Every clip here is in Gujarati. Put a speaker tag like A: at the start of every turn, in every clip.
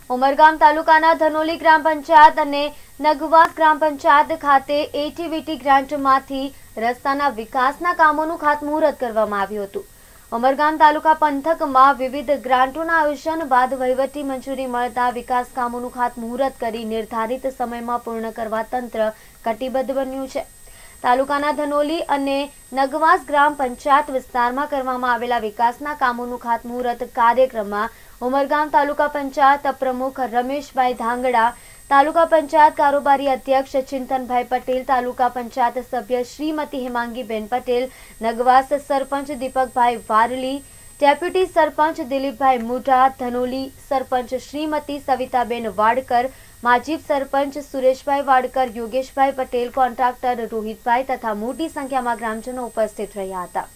A: ઉમરગામ તાલુકાના ધનોલી ગ્રામ પંચાયત અને નગવાસ ગ્રામ પંચાયત ખાતે એટીવીટી ગ્રાન્ટમાંથી રસ્તાના વિકાસના કામોનું ખાતમુહૂર્ત કરવામાં આવ્યું હતું। ઉમરગામ તાલુકા પંથકમાં વિવિધ ગ્રાન્ટોના આયોજન બાદ વહીવટી મંજૂરી મળતા વિકાસ કામોનું ખાતમુહૂર્ત કરી નિર્ધારિત સમયમાં પૂર્ણ કરવા તંત્ર કટિબદ્ધ બન્યું છે। તાલુકાના ધનોલી અને નગવાસ ગ્રામ પંચાયત વિસ્તારમાં કરવામાં આવેલા વિકાસના કામોનું ખાતમુહૂર્ત કાર્યક્રમમાં ઉમરગામ તાલુકા પંચાયત પ્રમુખ રમેશભાઈ ધાંગડા, તાલુકા પંચાયત કારોબારી અધ્યક્ષ ચિંતનભાઈ પટેલ, તાલુકા પંચાયત સભ્ય શ્રીમતી હેમાંગીબેન પટેલ, નગવાસ સરપંચ દીપકભાઈ વારલી, ડેપ્યુટી સરપંચ દિલીપભાઈ મુઢા, ધનોલી સરપંચ શ્રીમતી સવિતાબેન વાડકર, માજી સરપંચ સુરેશભાઈ વાડકર, યોગેશભાઈ પટેલ, કોન્ટ્રાક્ટર રોહિતભાઈ તથા મોટી સંખ્યામાં ગ્રામજનો ઉપસ્થિત રહ્યા હતા।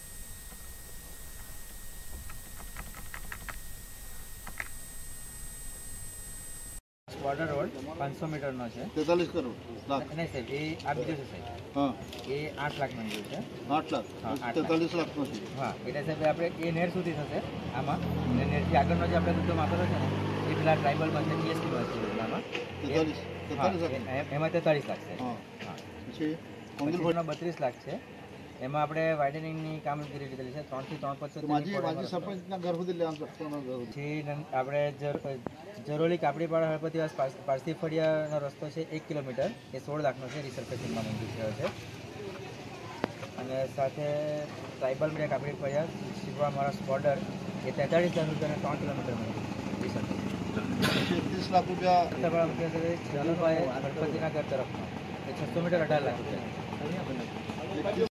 B: बॉर्डर रोड 500 मीटर नो है
C: 43 करोड़ लाख
B: नहीं साहब ये आप बीजो से साहब
C: हाँ
B: ये 8 लाख मंजूर है
C: 8 लाख
B: हाँ,
C: 43 लाख નો છે
B: हाँ એટલે સાહેબ આપણે એ નેર સુધી થશે આમાં અને નેરથી આગળનો જે આપણે દુધો માપેલો છે ને એ પેલા ટ્રાઇબલમાં છે ટીએસપી માં છે આમાં
C: 43 લાખ
B: એમાં 43 લાખ છે
C: હા
B: હા
C: પછી
B: કોંગલનો 32 લાખ છે એમાં આપણે વાઇડનિંગની કામગીરી લીધેલી છે 3 થી 3.75
C: માજી સરપંચના ઘર સુધી લેવાનું છે
B: આપણે જરોલી કાપડીપાડા હળપતિવાસ પારસી ફળિયાનો રસ્તો છે 1 કિલોમીટર એ 16 લાખનો છે રિસર્ફેસિંગમાં મંજૂર થયો છે અને સાથે tribal media Kapdi Faliya Shivva Maharashtra border એ 43 લાખ રૂપિયા 3 કિલોમીટર મંજૂર રિસર્ફેસિંગ
C: 31 લાખ રૂપિયા
B: જલોભાઈ ગણપતિના ઘર તરફનો એ 600 મીટર 18 લાખ રૂપિયા।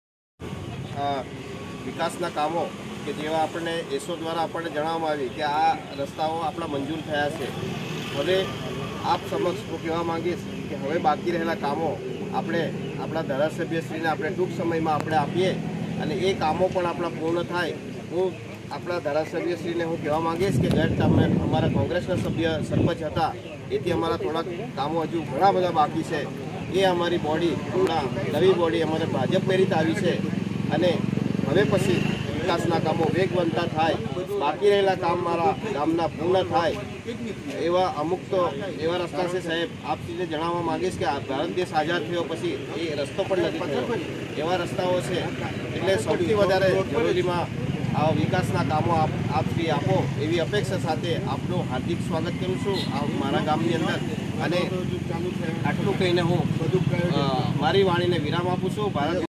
D: વિકાસના કામો કે જેવા આપણને એસો દ્વારા આપણને જણાવવામાં આવી કે આ રસ્તાઓ આપણા મંજૂર થયા છે। હવે આપ સમક્ષ હું કહેવા માંગીશ કે હવે બાકી રહેલા કામો આપણે આપણા ધારાસભ્યશ્રીને આપણે ટૂંક સમયમાં આપણે આપીએ અને એ કામો પણ આપણા પૂર્ણ થાય। હું આપણા ધારાસભ્યશ્રીને હું કહેવા માંગીશ કે ગત તમે અમારા કોંગ્રેસના સભ્ય સરપંચ હતા એથી અમારા થોડાક કામો હજુ ઘણા બધા બાકી છે। એ અમારી બોડી હમણાં નવી બોડી અમારે ભાજપની રીતે આવી છે અને હવે પછી વિકાસના કામો વેગવંતા થાય, બાકી રહેલા કામ મારા ગામના પૂર્ણ થાય એવા અમુક તો એવા રસ્તા છે સાહેબ। આપને જણાવવા માંગીશ કે ભારત દેશ આઝાદ થયો પછી એ રસ્તો પણ નથી થયો એવા રસ્તાઓ છે। એટલે સૌથી વધારે જરૂરીમાં આ વિકાસના કામો આપથી આપો એવી અપેક્ષા સાથે આપનું હાર્દિક સ્વાગત કરું છું આ મારા ગામની અંદર અને આટલું કહીને હું મારી વાણીને વિરામ આપું છું। ભારત